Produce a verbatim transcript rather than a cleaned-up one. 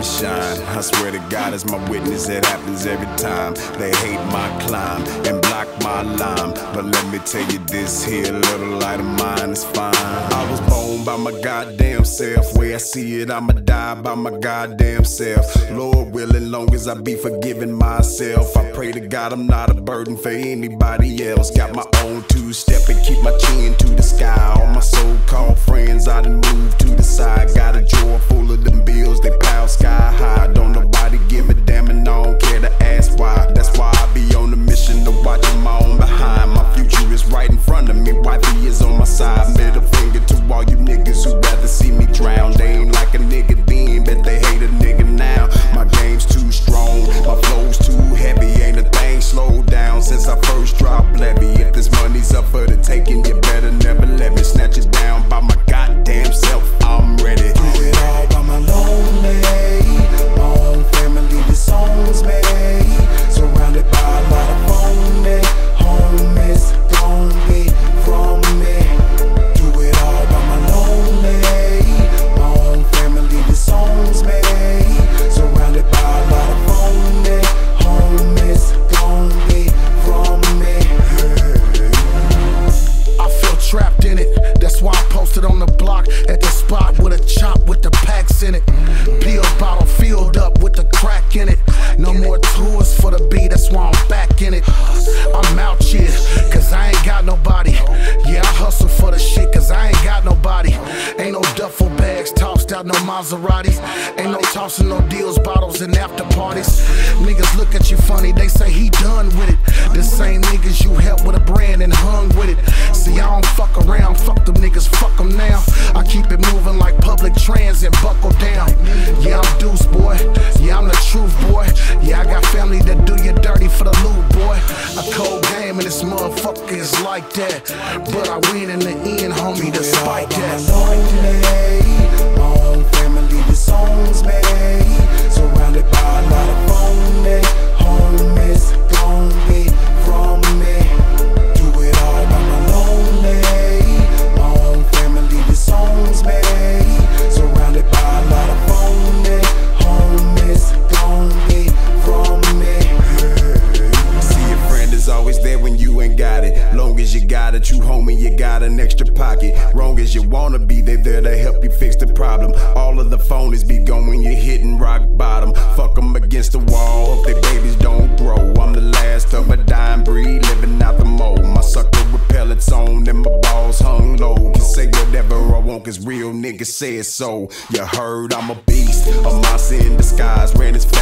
shine. I swear to God, it's my witness, it happens every time. They hate my climb and block my line, but let me tell you this here little light of mine is fine. I was born by my goddamn self. Way I see it, I'ma die by my goddamn self. Lord willing, long as I be forgiving myself. I pray to God I'm not a burden for anybody else. Got my own two-step and keep my chin to the sky. All my so-called friends, I done moved to the side. Got a drawer full of them bills, they pile sky high. Don't nobody give a damn and I don't care to ask why. That's why I be on a mission to watching my own behind. My future is right in front of me, wifey is on my side. Middle finger to all you niggas who rather see me drown. They ain't like a nigga then, but they hate a nigga now. My game's too strong, my flow's too heavy. Ain't a thing slowed down since I first dropped levy. If this money's up for the taking, you better never let me snatch it down by my goddamn self. I'm ready. Do it all by my lonely. My own family disowns me. Surrounded by a lot of phony homies, gone be from me. Do it all by my lonely. My own family disowns me. Surrounded by a lot of phony homies, gone be from me. I feel trapped in it. That's why I posted on the block at the spot with a chop with the packs in it. Beer bottle filled up with the crack in it. No more tours for the beat, that's why I'm back in it. I'm out here, cause I ain't got nobody. Yeah, I hustle for the shit, cause I ain't got nobody. Ain't no duffel bags tossed out, no Maseratis. Ain't no tossing no deals, bottles, and after parties. Niggas look at you funny, they say he done with it. The same niggas you helped with a brand and hung with it. See, I don't fuck around, fuck them niggas, fuck them now. I keep it moving like public transit, buckle down. Yeah, I'm Deuce, boy. Yeah, I'm the truth, boy. Yeah, I got family that do you dirty for the loot, boy. A cold game and this motherfucker is like that. But I win in the end, homie, despite that. Lonely, my own family disowns me. Surrounded by a lot of phony homies, gone be from me. Do it all by my lonely. My own family disowns me. Surrounded by a lot of phony homies, gone be from me. See, your friend is always there when you ain't got it. Long as you got a true homie, you got an extra pocket. Wrong as you wanna be, they there to help you fix the problem. All of the phonies be gone when you're hitting rock bottom. Fuck them against the wall, hope their babies don't grow. I'm the last of a dying breed, living out the mold. My sucker with pellets on and my balls hung low. Can say whatever I want, cause real niggas say it so. You heard I'm a beast, a monster in disguise. Ran his